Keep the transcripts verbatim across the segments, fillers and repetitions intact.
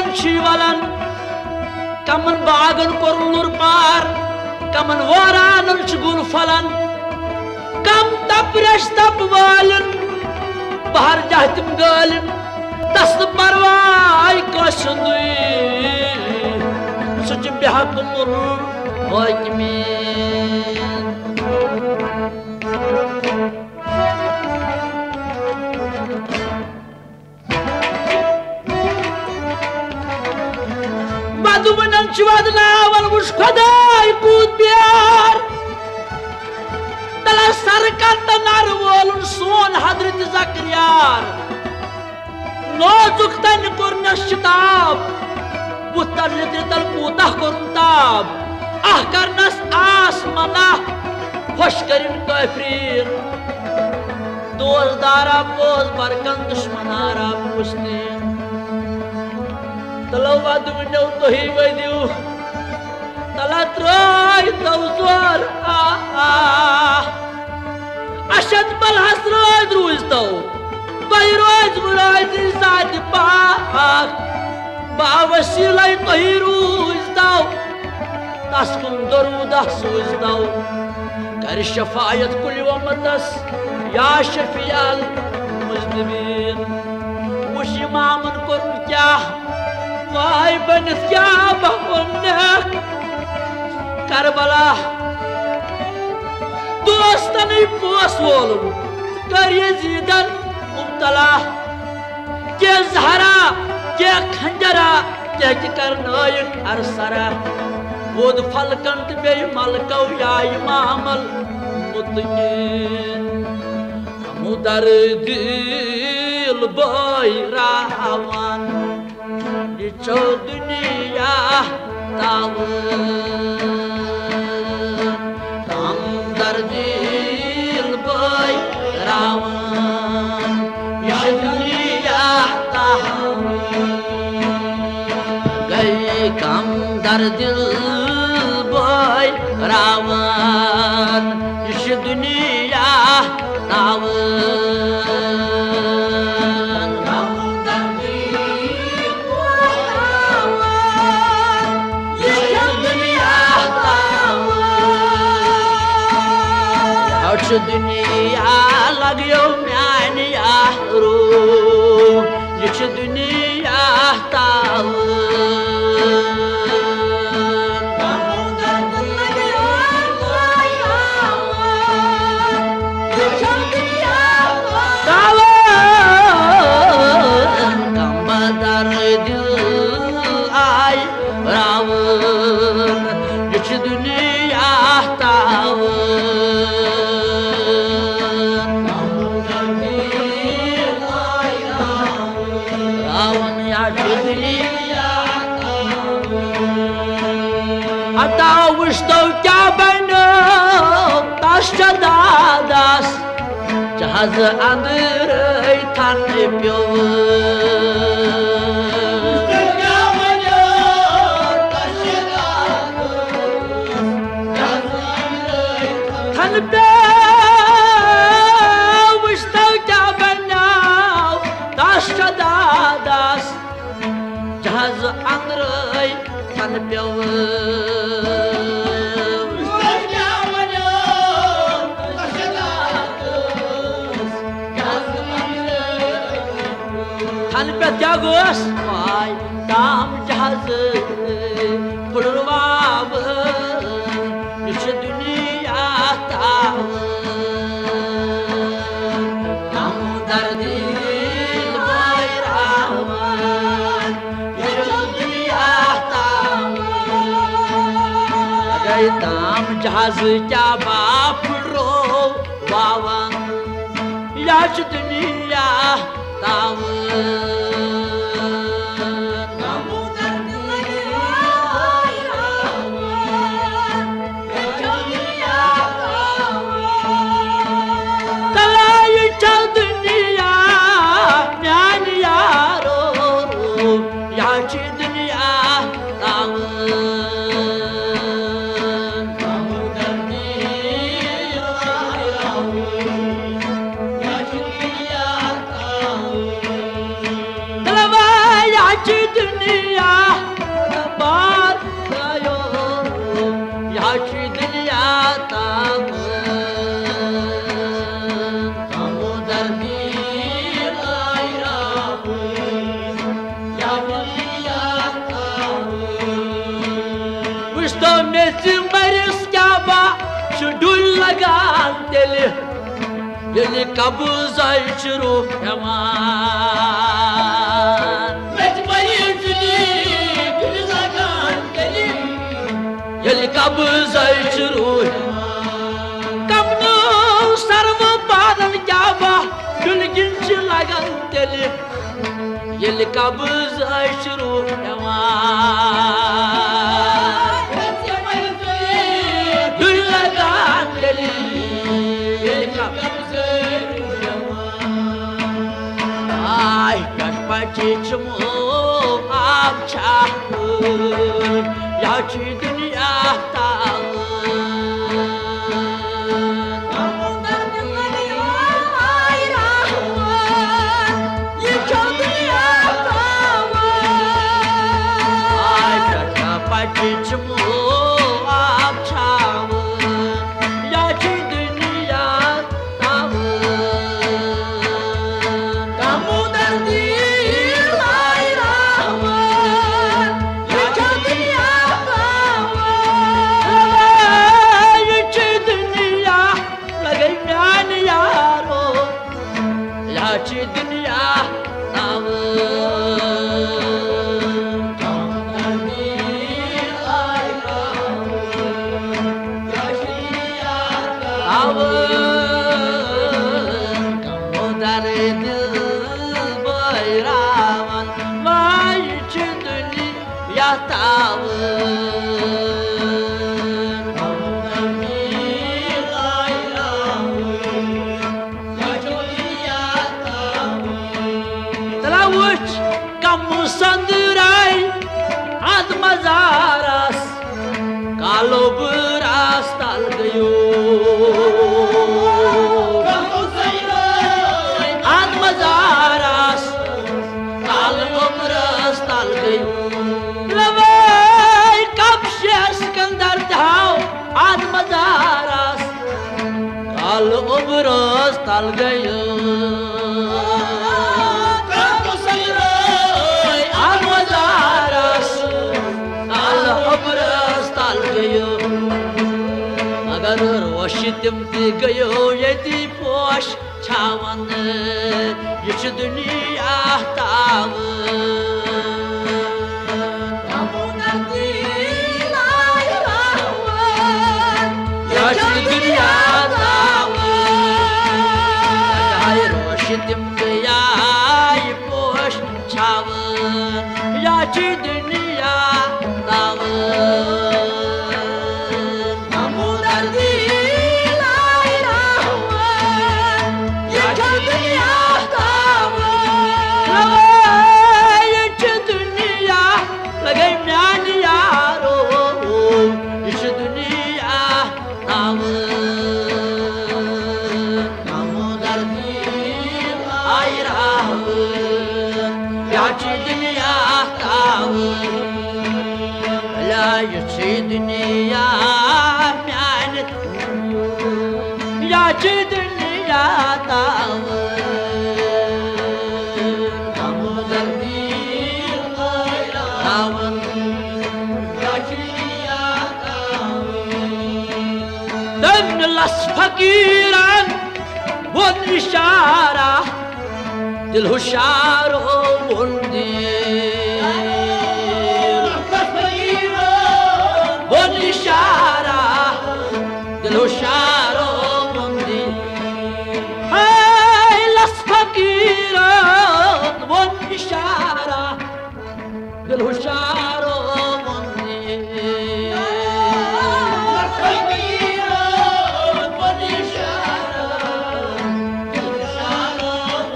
वलन कमन बागन core पार कमन वारान गुल फलन कम तपरश तप वालन बहर जहतम गालन तस परवाय कसुंदुई सुच बेहक मुर हाकिमी वदुमनन वदनावल वुश खुदाय कूद प्यार तला सरकत नर वोलुन सोन हजरत ज़करियार नोजुक तन कुरनस शिताब पुतर तल कूतह कुरन ताब आह करनस आस मना खुश करिन काफरीन दोजदारा पोज बरकन दुश्मनारा पुश्तीन तला वद वनो तोही वदियो तला त्राय तौजर आ आ अशद बल हसराज रोज तो तोही रोज मुराद साथ पाक बावसीला तोही रोज तो तस्कुन दरूदा सोज तो कर शफायत कुल उम्मतस या शफियाल मुज़निबीन मुश इमामन कुरन क्या वाय बनस क्या बहुनक करबला दोस्तन पोस वोलुन कर यजीदन मुब्तला के जहरा के खंजरा के करनायक अरसरा वोद फलकंत बे मलकौ या इमामल मुतकीन मुदर दिल बैरावन चो दुनिया तावन हम दर्दिल बोय रावन ये दुनिया तावन गए कम दर्दिल बोय रावन ये दुनिया तावन दुनिया लगियो म्यान यारो ये दुनिया ताव दादास जहाज अंदर थान प्यो थान पे वस्तो क्या बनाओ ताश दादास जहाज अंदर थान प्यो क्या गोस पाय दाम जहाज फुड़वाव इस दुनिया ताव हम दर्दिल बैरावन इस दुनिया ताव गए दाम जहाज क्या बाप रो वावन याच दुनिया ताव mezi maris kaba şudul lagan deli yeli kabuzay çuru yaman mezi maris dil lagan deli yeli kabuzay çuru kamnu sarva padan kaba dulginci lagan deli yeli kabuzay çuru yaman ay kaçpaçiçmu apçahır yaçı dünya tağır Kamundan dünyaya ayrılır yıkıl dünya tağır ay kaçpaçiçmu kalau beras talgayo ad mazaras kalau beras talgayo lavai kapshe skandar dao ad mazaras kalau beras talgayo agar roşitim digayo yedi boş çavanı yüçü dünya tağır Kamundan değil ayrılır yüçü dünya tağır agar roşitim digayo boş çavanı yüçü dünya tağır dünya mianet yaçı dünya tağır kamudan bir tağır yaçı dünya tağır dön las fakiran bun işara dil huşaro bundi Ishara, dilo sharo mundi. Hey, las fakira, bon ishara, dilo sharo mundi. Las fakira, bon ishara, dilo sharo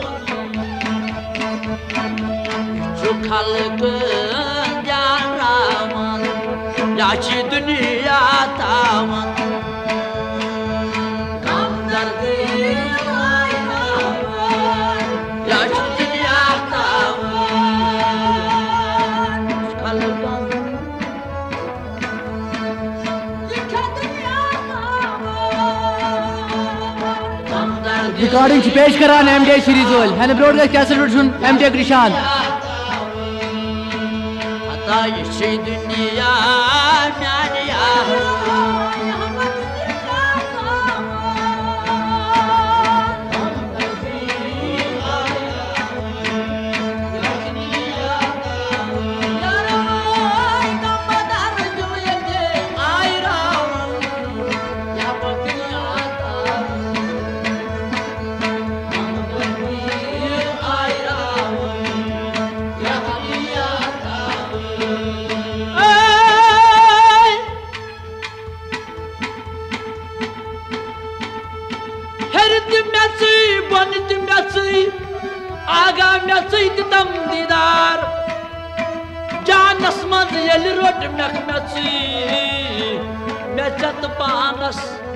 mundi. Çukalgın yaraman. Yaçı dünya tamam Kamdar değil ayrılır Yaçı dünya tamam Kalkan yıkıl dünya tağır Recording पेश करान M day series वल हैने broadcast cassette version M day कृषान Hata yeşil dünya yani ya Messi बन Messi आगा Messi तम दीदार जानस मज ये रोट मेख मेसी मे चत पानस